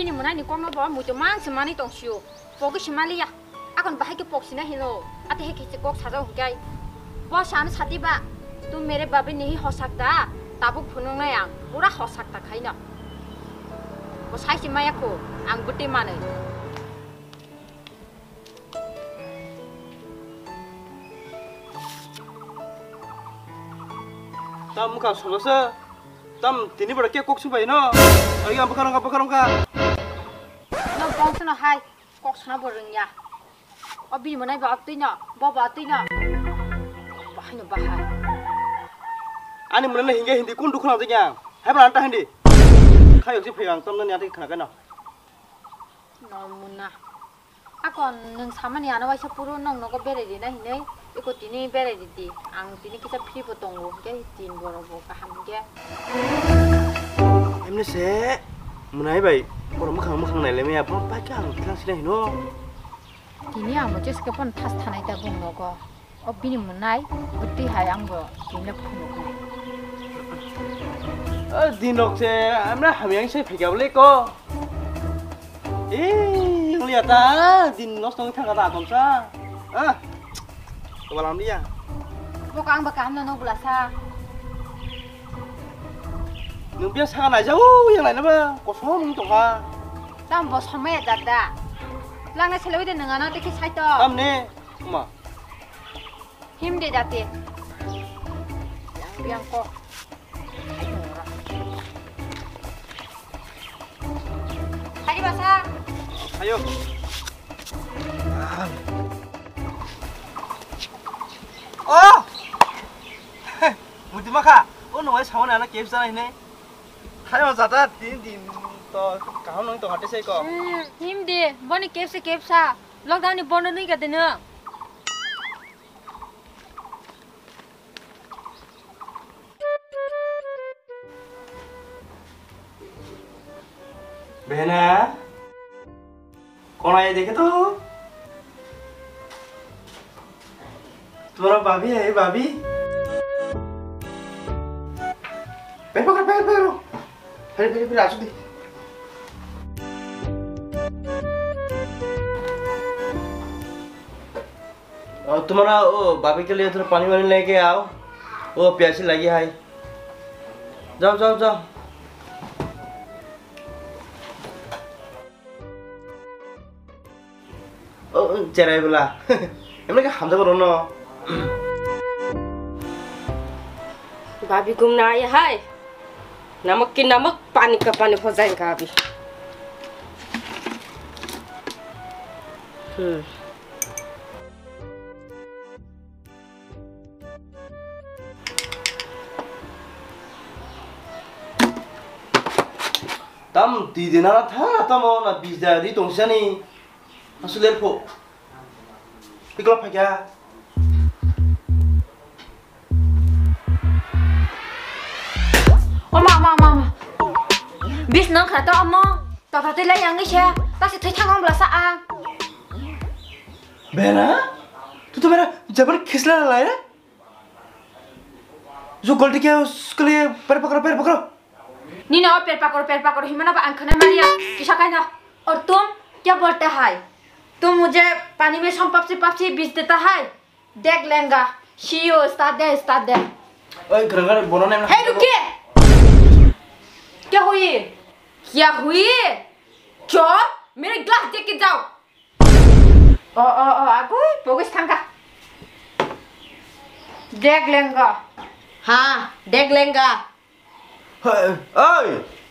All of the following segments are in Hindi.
bini mana ni kong no bawa muncul mang semani tong siu. Fokus semali ya. Akan bahaya ke pok sini hilo. Ati heki cekok sarau hukai. Bawa sana sati ba. Tu mere babi ni ho sakta. Tabuk punung na yang. Pura ho sakta kai na. Bawa sai semaya ko. Ang buti mana. Tam muka solose. Tam tini berake kok subai no. Lagi apa karang ka? No bang sana hai. Kok sana boreng ya. Abi mana ba atui na. Ba atui na. Bahai no bahai. Ani mana hingga hindi kun dukun aja yang. Hai beranta hindi. Kayu sih pegang tam nanti ati kena kena. No muna. Akon neng sama ni anak wajah puru nong nogo bere di na hini. Ikut ini bere di. Ang tini kita pilih potonggu. Ke tin borobo kaham ke. Em ni se. Menai baik. Orang mukang nai leme ya. Belum pakai ang kilang sini no. Tini ang macam sekarang tas tanah itu gung nogo. Abi ni menai. Bukti hayang bo. Tini punuk. Dinok se. Amna hamyang se pegang boleh ko. Lihat ah, dinos nong thang kata komsa. Kebalam dia. Bukan bakal nono belasa. Nung biasa kan aja, yang lain apa? Kosong itu kan. Tam bos sama ya dada. Langnya selalu itu nengan nanti kisah itu. Tam nih, ma. Him deh dati. Yang kok. Hari basa. Ayo. Oh. Mudah maka. Oh, nunggu sama anak kep sana ini. Ayo zada din to kau nung to hati saya kok. Him deh, bani kep sa. Lockdown ni bono nih katanya. Bena. कौन आया देखे तो तुम्हारा भाभी है भाभी पैर फिर आजू दे और तुम्हारा वो भाभी के लिए थोड़ा पानी वानी लेके आओ वो प्यासी लगी है जाओ cerai bela, emang kan hamzah korono. Babi gum na ya hai, namak ki namak, pani ka pani ho jayega abi. Tam di dina tha tam na bisa di tongsa ni. Asulir po. Piklop aja. Mama. Bis nang kata omong. Tata tu lah yang ni saya. Tak sih thang belasa ah. Bena? Tu मेरा जबर खिसला रहा है? जो गलती किया उसके लिए पैर पकड़ो. नी ना पैर पकड़ो हिमना बा अंखना मारिया किसा कहना और तुम क्या बोलते हैं तुम मुझे पानी में पापसी बीज देता है देख लेंगा शियो स्टार्ट दे ओए गरंगा बोलो ना हे रुकिए क्या हुई जो मेरे ग्लास देख के जाओ आगो बोगस थंगा देख लेंगा हाँ देख लेंगा ओए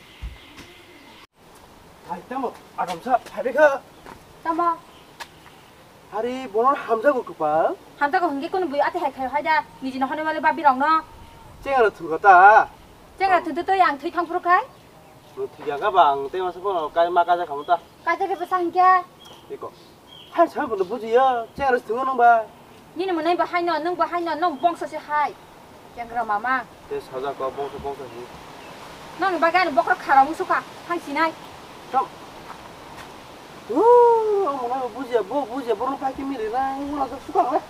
आइटम आरामसा फाइबेखा तमा hari bonor hamza ko kupal hamza ko hingge kono bui ate hai khai haida niji na hone wale babi rong no cengara thugata tu to yang thui thang pro kai lu thiga ka bang te masa kono kai maka ja khamuta kai te pe sang kya iko hai sa bono bujiya cengara thunga nong ba ni ne monai ba hai no nong ba hai no nong bong sa se hai cengara mama te saja ko bong sa ni nong ba ga no bokro khara mu suka hang sinai tom mana bujiya baru pakai miri lah, langsung suka lah.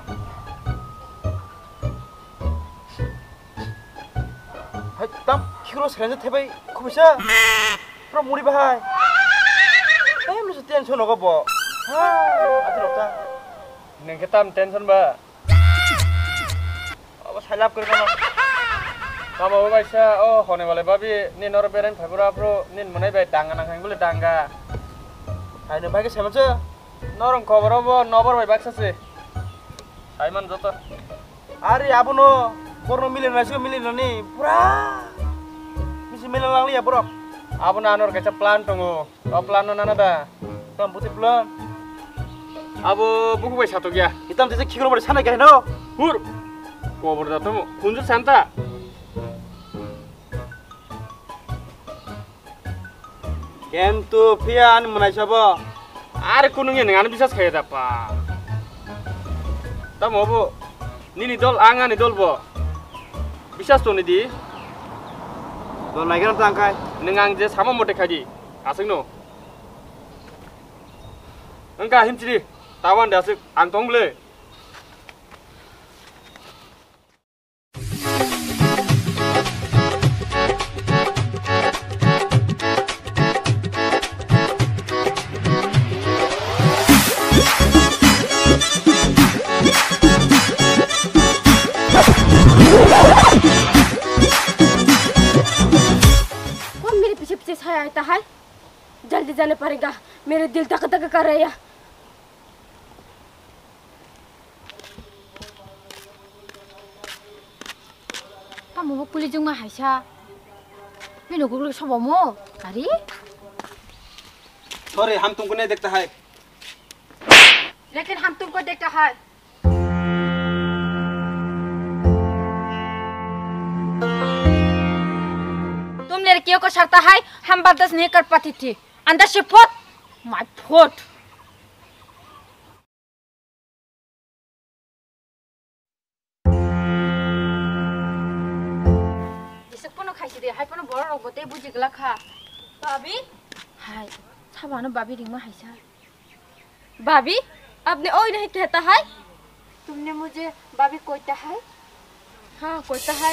Hai, tam, kalau sekarang tebai kok bisa pro muri bahai mesti tension kok bo ati lokta neng ketam tension ba अब साइलाप कर ना मामा वो वैसा ओ होने वाले बाबी नीन और पेरेंट फेब्रुआरी प्रो नीन मने बे डांगा ना खाएंगे बोले डांगा hai no bagi sama ce नरम खबर अब नबर भाई बाक्सा से साइमन जोतो ari abuno porno milin rasio milin ni pura misi milin lang ya bro अब नानोर कैसे प्लान टंगो अब प्लान ना दा tam putih plan अब बुku भाई सातो गया hitam tise kikro bar sana gaya no हुर खबर जातो कुंजु Shanta kentu pian menai sabo अरे कुनुंगे नंगान बिसास खाया दापा तम अब नीनी दल आंगा नि दल बो बिसास तो निदी do naikan tangkai नंगांग जे सामा मोटे खाजी आसंग नो engka himchiri tawan dasik antong ble है जल्दी जाने पड़ेगा मेरे दिल धक धक कर रहा है kamu pulis jung mah Aisyah मैं लोगों को सब मो अरे sorry हम तुमको नहीं देखता है लेकिन हम तुमको देखता है तुम लड़कियों को शर्ता है हम बर्दाश्त नहीं कर पाती थी अंदर से फोट माय फोट जिसे पुनो खाइसी दे हाय पुनो बड़ा रोगोते बुझी गला खा भाभी हाय साबानो भाभी रिंग हाइसा भाभी आपने ओई नहीं कहता है तुमने मुझे भाभी कोईता है हाँ कोईता है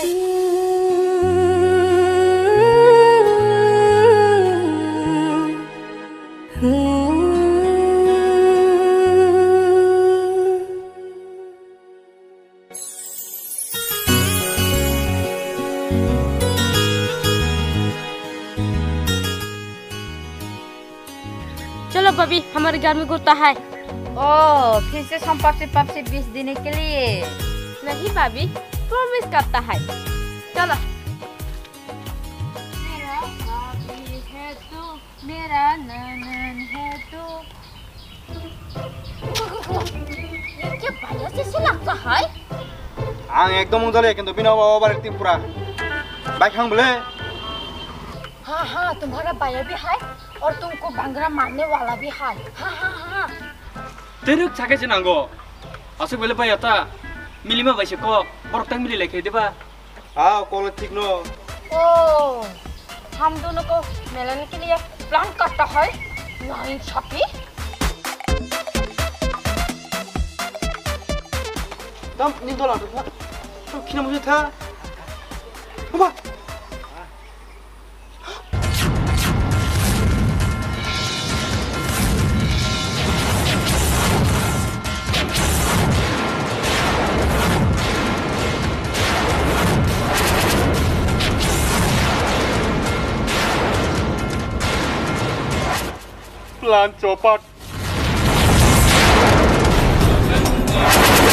चलो भाभी हमारे घर में घूरता है ओ फिर से संपत्ति पाप से 20 देने के लिए नहीं भाभी प्रॉमिस करता है चलो मेरा भाभी है तू मेरा ननन है तू ये क्या भैया से लगता है ang ekdom mongdole kintu bina babar tim pura baik hang bole हाँ हाँ तुम्हारा भैया भी है और तुमको भंगरा मारने वाला भी है हाँ हाँ हाँ तेरुक छाके जनांगो असुक बेले बाय आता मिलिमा बाइसे को बरतंग मिली लेखे देबा ah kalau ठीक no ओ हम दोनों को मिलने के लिए प्लान करता है नाइंसाफी tam ni dolar tu tu kina mujhe tha baba plan copat